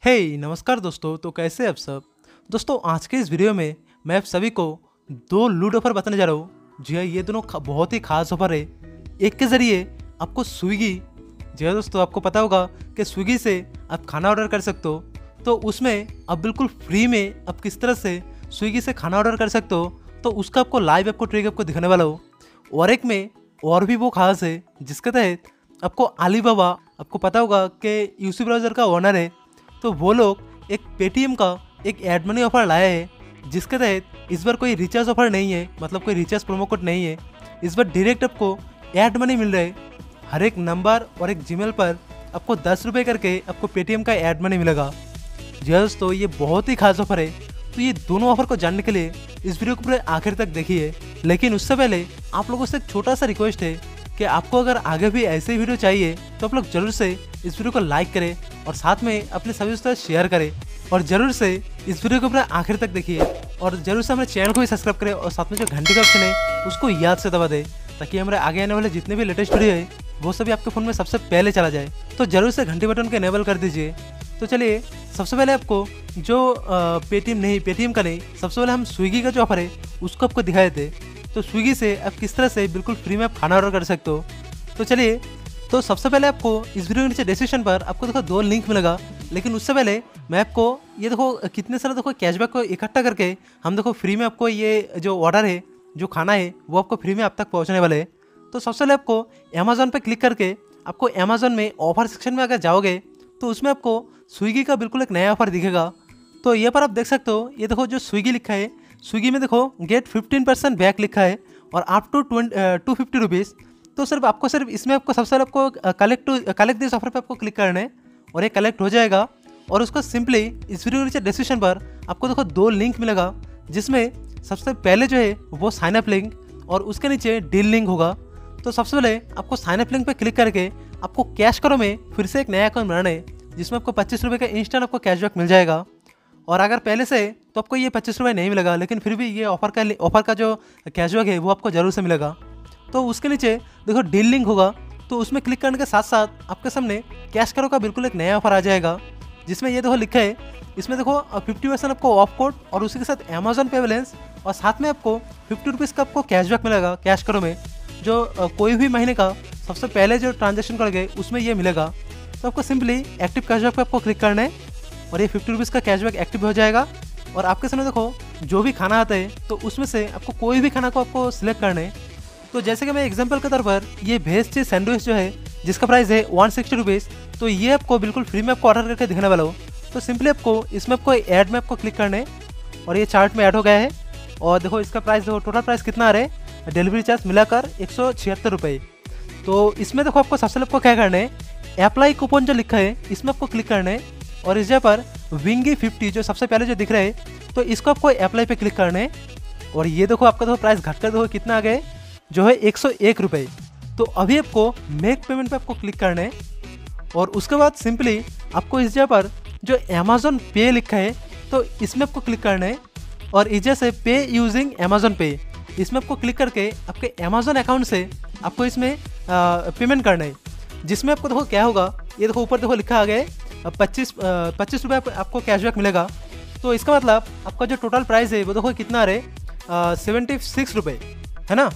नमस्कार दोस्तों। तो कैसे आप सब दोस्तों, आज के इस वीडियो में मैं आप सभी को दो लूट ऑफर बताने जा रहा हूँ। जी हाँ, ये दोनों बहुत ही खास ऑफर है। एक के ज़रिए आपको स्विगी, जी हाँ दोस्तों, आपको पता होगा कि स्विगी से आप खाना ऑर्डर कर सकते हो। तो उसमें आप बिल्कुल फ्री में आप किस तरह से स्विगी से खाना ऑर्डर कर सकते हो, तो उसका आपको लाइव आपको ट्रिक आपको दिखाने वाला हो। और एक में और भी वो खास है जिसके तहत आपको अलीबाबा, आपको पता होगा कि यूसी ब्राउज़र का ओनर है, तो वो लोग एक पेटीएम का एक एड मनी ऑफर लाया है, जिसके तहत इस बार कोई रिचार्ज ऑफर नहीं है, मतलब कोई रिचार्ज प्रोमो कोड नहीं है। इस बार डायरेक्ट आपको एड मनी मिल रहा है। हर एक नंबर और एक जीमेल पर आपको 10 रुपये करके आपको पेटीएम का एड मनी मिलेगा। जी हाँ दोस्तों, ये बहुत ही खास ऑफर है। तो ये दोनों ऑफर को जानने के लिए इस वीडियो को पूरे आखिर तक देखिए। लेकिन उससे पहले आप लोगों से एक छोटा सा रिक्वेस्ट है कि आपको अगर आगे भी ऐसे ही वीडियो चाहिए तो आप लोग जरूर से इस वीडियो को लाइक करें और साथ में अपने सभी दोस्तों से शेयर करें, और जरूर से इस वीडियो को पूरा आखिर तक देखिए, और जरूर से हमारे चैनल को भी सब्सक्राइब करें, और साथ में जो घंटे का ऑप्शन है उसको याद से दबा दें, ताकि हमारे आगे आने वाले जितने भी लेटेस्ट वीडियो है वो सभी आपके फ़ोन में सबसे पहले चला जाए। तो जरूर से घंटी बटन को इनेबल कर दीजिए। तो चलिए, सबसे पहले आपको जो पेटीएम का नहीं, सबसे पहले हम स्विगी का जो ऑफर है उसको आपको दिखाए थे। तो स्विगी से आप किस तरह से बिल्कुल फ्री में आप खाना ऑर्डर कर सकते हो। तो चलिए, तो सबसे पहले आपको इस वीडियो के नीचे डिस्क्रिप्शन पर आपको देखो दो लिंक मिलेगा। लेकिन उससे पहले मैं आपको ये देखो कितने सारे देखो कैशबैक को इकट्ठा करके हम देखो फ्री में आपको ये जो ऑर्डर है, जो खाना है, वो आपको फ्री में आप तक पहुँचने वाले हैं। तो सबसे पहले आपको अमेज़ॉन पर क्लिक करके आपको अमेज़ॉन में ऑफर सेक्शन में अगर जाओगे तो उसमें आपको स्विगी का बिल्कुल एक नया ऑफर दिखेगा। तो ये पर आप देख सकते हो, ये देखो जो स्विगी लिखा है, स्विगी में देखो गेट 15% बैक लिखा है और अप टू 250 रुपीज़। तो सिर्फ इसमें आपको सबसे पहले आपको कलेक्ट दिस ऑफर पे आपको क्लिक करना है, और ये कलेक्ट हो जाएगा। और उसको सिंपली इस वीडियो के नीचे डिस्क्रिप्शन पर आपको देखो दो लिंक मिलेगा, जिसमें सबसे पहले जो है वो साइन अप लिंक और उसके नीचे डील लिंक होगा। तो सबसे पहले आपको साइन अप लिंक पे क्लिक करके आपको कैश करो में फिर से एक नया अकाउंट बनाना है, जिसमें आपको 25 रुपये का इंस्टेंट आपको कैशबैक मिल जाएगा। और अगर पहले से तो आपको ये 25 रुपये नहीं मिलेगा, लेकिन फिर भी ये ऑफर का जो कैशबैक है वो आपको ज़रूर से मिलेगा। तो उसके नीचे देखो डील लिंक होगा, तो उसमें क्लिक करने के साथ साथ आपके सामने कैश करो का बिल्कुल एक नया ऑफर आ जाएगा, जिसमें ये देखो लिखा है, इसमें देखो 50% आपको ऑफ कोड और उसी के साथ अमेज़ॉन पे बैलेंस, और साथ में आपको 50 रुपीज़ का आपको कैशबैक मिलेगा कैश करो में, जो कोई भी महीने का सबसे पहले जो ट्रांजेक्शन करोगे उसमें ये मिलेगा। तो आपको सिंपली एक्टिव कैशबैक पे आपको क्लिक करना है, और ये 50 रुपीज़ का कैशबैक एक्टिव हो जाएगा। और आपके सामने देखो जो भी खाना आता है, तो उसमें से आपको कोई भी खाना को आपको सिलेक्ट करना है। तो जैसे कि मैं एग्जांपल के तौर पर ये वेज चीज़ सैंडविच जो है, जिसका प्राइस है 160 रुपीज़, तो ये आपको बिल्कुल फ्री में आपको ऑर्डर करके दिखाने वाला हो। तो सिंपली आपको इसमें आपको ऐड में आपको क्लिक करना है, और ये चार्ट में ऐड हो गया है। और देखो इसका प्राइस, देखो टोटल प्राइस कितना आ रहा है, डिलीवरी चार्ज मिलाकर 176 रुपये। तो इसमें देखो आपको सबसे पहले आपको क्या करना है, अप्लाई कूपन जो लिखा है इसमें आपको क्लिक करना है, और इस जगह पर विंगी 50 जो सबसे पहले जो दिख रहा है, तो इसको आपको अप्लाई पे क्लिक करना है। और ये देखो आपका देखो प्राइस घटकर देखो कितना आ गया, जो है 101 रुपये। तो अभी आपको मेक पेमेंट पे आपको क्लिक करना है, और उसके बाद सिंपली आपको इस जगह पर जो अमेज़ॉन पे लिखा है, तो इसमें आपको क्लिक करना है, और इस जगह से पे यूजिंग अमेज़ॉन पे, इसमें आपको क्लिक करके आपके अमेज़ॉन अकाउंट से आपको इसमें पेमेंट करना है। जिसमें आपको देखो क्या होगा, ये देखो ऊपर देखो लिखा आ गया है 25 रुपये आपको कैशबैक मिलेगा। तो इसका मतलब आपका जो टोटल प्राइस है वो देखो कितना आ रहा है 76 रुपये, है ना,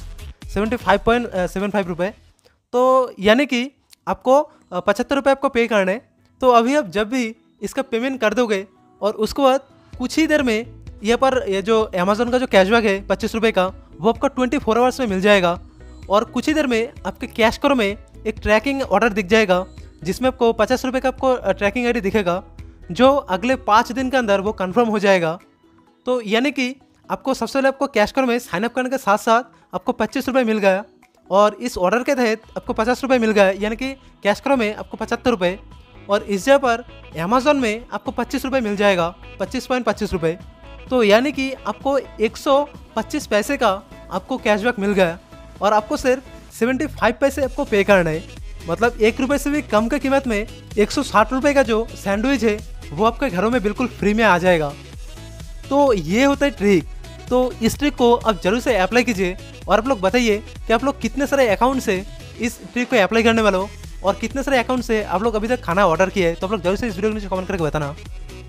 75.75 रुपये। तो यानी कि आपको 75 रुपये आपको पे करना है। तो अभी आप जब भी इसका पेमेंट कर दोगे, और उसके बाद कुछ ही देर में यहाँ पर ये जो अमेज़ॉन का जो कैशबैक है 25 रुपये का, वो आपको 24 आवर्स में मिल जाएगा। और कुछ ही देर में आपके कैश करो में एक ट्रैकिंग ऑर्डर दिख जाएगा, जिसमें आपको 50 रुपये का आपको ट्रैकिंग आईडी दिखेगा, जो अगले 5 दिन के अंदर वो कंफर्म हो जाएगा। तो यानी कि आपको सबसे पहले आपको कैश करो में साइन अप करने के साथ साथ आपको 25 रुपये मिल गया, और इस ऑर्डर के तहत आपको 50 रुपये मिल गया, यानी कि कैश करो में आपको 75 रुपये, और इस जगह पर अमेज़ॉन में आपको 25 रुपये मिल जाएगा, 25.25 रुपये। तो यानी कि आपको 125 पैसे का आपको कैशबैक मिल गया, और आपको सिर्फ 75 पैसे आपको पे करना है। मतलब 1 रुपये से भी कम की कीमत में 160 रुपये का जो सैंडविच है वो आपके घरों में बिल्कुल फ्री में आ जाएगा। तो ये होता है ट्रिक। तो इस ट्रिक को आप जरूर से अप्लाई कीजिए, और आप लोग बताइए कि आप लोग कितने सारे अकाउंट से इस ट्रिक को अप्लाई करने वाले हो, और कितने सारे अकाउंट से आप लोग अभी तक खाना ऑर्डर किया है। तो आप लोग जरूर से इस वीडियो के नीचे कमेंट करके बताना।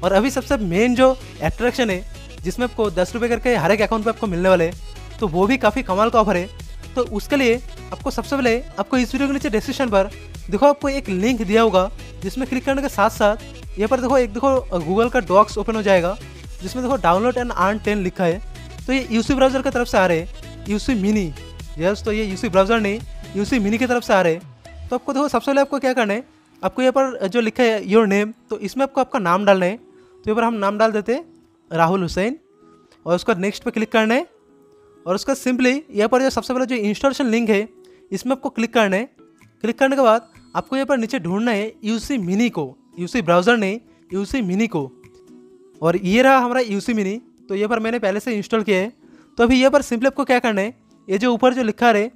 और अभी सबसे मेन जो अट्रैक्शन है जिसमें आपको 10 रुपये करके हर एक अकाउंट पे आपको मिलने वाले हैं, तो वो भी काफ़ी कमाल का ऑफर है। तो उसके लिए आपको सबसे पहले आपको इस वीडियो के नीचे डिस्क्रिप्शन पर देखो आपको एक लिंक दिया होगा, जिसमें क्लिक करने के साथ साथ यहाँ पर देखो एक देखो गूगल का डॉक्स ओपन हो जाएगा, जिसमें देखो डाउनलोड एंड अर्न 10 लिखा है। तो ये यूसी ब्राउज़र की तरफ से आ रहे हैं, यूसी मिनी। यस, तो ये यूसी ब्राउज़र नहीं, यूसी मिनी की तरफ से आ रहे हैं। तो आपको देखो सबसे पहले आपको क्या करना है, आपको यहाँ पर जो लिखा है योर नेम, तो इसमें आपको आपका नाम डालना है। तो यहाँ पर हम नाम डाल देते हैं राहुल हुसैन, और उसका नेक्स्ट पे क्लिक करना है। और उसका सिंपली यहाँ पर जो सबसे पहले जो इंस्टॉलेशन लिंक है इसमें आपको क्लिक करना है। क्लिक करने के बाद आपको यहाँ पर नीचे ढूंढना है यूसी मिनी को, यूसी ब्राउज़र नहीं, यूसी मिनी को। और ये रहा हमारा यूसी मिनी। तो ये पर मैंने पहले से इंस्टॉल किया है। तो अभी ये पर सिंपली आपको क्या करना है, ये जो ऊपर जो लिखा है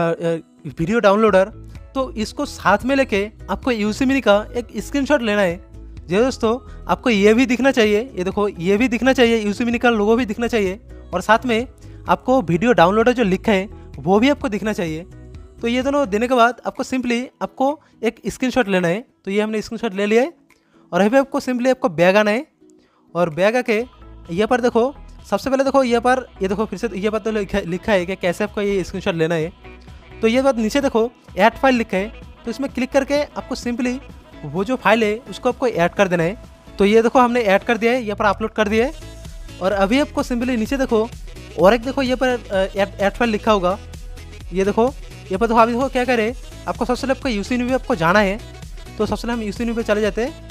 वीडियो डाउनलोडर, तो इसको साथ में लेके आपको यूसी मिनी का एक स्क्रीनशॉट लेना है। जी दोस्तों, आपको ये भी दिखना चाहिए, ये देखो ये भी दिखना चाहिए, यूसी मिनी का लोगो भी दिखना चाहिए, और साथ में आपको वीडियो डाउनलोडर जो लिखा है वो भी आपको दिखना चाहिए। तो ये दोनों देने के बाद आपको सिंपली आपको एक स्क्रीनशॉट लेना है। तो ये हमने स्क्रीनशॉट ले लिया है। और अभी आपको सिंपली आपको बैग आना है, और बैग आके यहाँ पर देखो सबसे पहले देखो यहाँ पर ये देखो फिर से ये बात तो लिखा है कि कैसे आपको ये स्क्रीनशॉट लेना है। तो ये बात नीचे देखो ऐड फाइल लिखा है, तो इसमें क्लिक करके आपको सिंपली वो जो फाइल है उसको आपको ऐड कर देना है। तो ये देखो हमने ऐड कर दिया है, यहाँ पर अपलोड कर दिया है। और अभी आपको सिंपली नीचे देखो और एक देखो यहाँ पर ऐड फाइल लिखा होगा, ये देखो ये पर देखो। अभी देखो क्या करें, आपको सबसे पहले आपको यूसी न्यू आपको जाना है। तो सबसे पहले हम यूसी न्यू पे चले जाते हैं,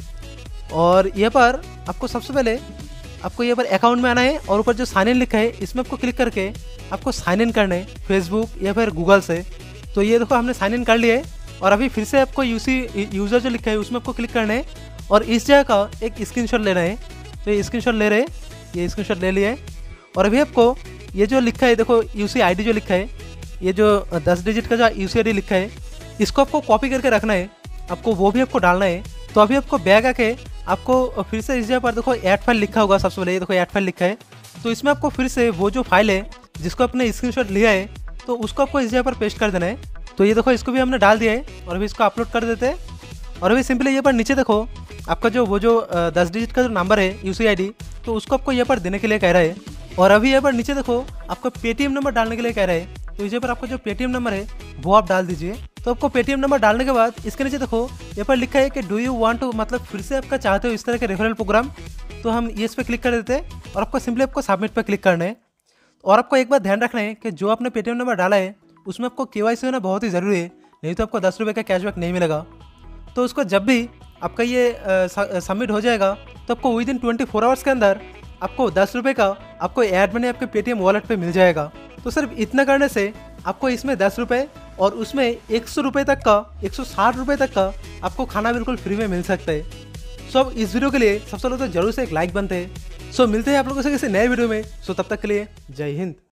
और यहाँ पर आपको सबसे पहले आपको यहाँ पर अकाउंट में आना है, और ऊपर जो साइन इन लिखा है इसमें आपको क्लिक करके आपको साइन इन करना है फेसबुक या फिर गूगल से। तो ये देखो हमने साइन इन कर लिया है। और अभी फिर से आपको यूज़र जो लिखा है उसमें आपको क्लिक करना है, और इस जगह का एक स्क्रीनशॉट लेना है। तो ये स्क्रीनशॉट ले रहे हैं, ये स्क्रीनशॉट ले लिया है। और अभी आपको ये जो लिखा है देखो यूसी आईडी जो लिखा है, ये जो 10 डिजिट का जो यूसी आईडी लिखा है, इसको आपको कॉपी करके रखना है, आपको वो भी आपको डालना है। तो अभी आपको बैग आके आपको फिर से इस जगह पर देखो ऐड फाइल लिखा होगा, सबसे पहले ये देखो ऐड फाइल लिखा है। तो इसमें आपको फिर से वो जो फाइल है जिसको आपने स्क्रीनशॉट लिया है, तो उसको आपको इस जगह पर पेस्ट कर देना है। तो ये देखो इसको भी हमने डाल दिया है, और अभी इसको अपलोड कर देते हैं। और अभी सिंपली ये पर नीचे देखो आपका जो वो जो 10 डिजिट का जो नंबर है यूसी आईडी, तो उसको आपको यहाँ पर देने के लिए कह रहा है। और अभी यहाँ पर नीचे देखो आपको पेटीएम नंबर डालने के लिए कह रहा है। तो इस पर आपका जो पेटीएम नंबर है वो आप डाल दीजिए। तो आपको पेटीएम नंबर डालने के बाद इसके नीचे देखो यहाँ पर लिखा है कि डू यू वांट टू, मतलब फिर से आपका चाहते हो इस तरह के रेफरल प्रोग्राम। तो हम इस पर क्लिक कर देते हैं, और आपको सिंपली आपको सबमिट पर क्लिक करना है। और आपको एक बात ध्यान रखना है कि जो आपने पेटीएम नंबर डाला है उसमें आपको केवाईसी होना बहुत ही ज़रूरी है, नहीं तो आपको 10 रुपये का कैशबैक नहीं मिलेगा। तो उसको जब भी आपका ये सबमिट हो जाएगा, तो आपको विदिन 24 आवर्स के अंदर आपको 10 रुपये का आपको ऐड मनी आपके पेटीएम वॉलेट पे मिल जाएगा। तो सिर्फ इतना करने से आपको इसमें 10 रुपये और उसमें 100 रुपये तक का, 160 रुपये तक का आपको खाना बिल्कुल फ्री में मिल सकता है। सो अब इस वीडियो के लिए सबसे पहले तो जरूर से एक लाइक बनते हैं। सो मिलते हैं आप लोगों से किसी नए वीडियो में। सो तब तक के लिए जय हिंद।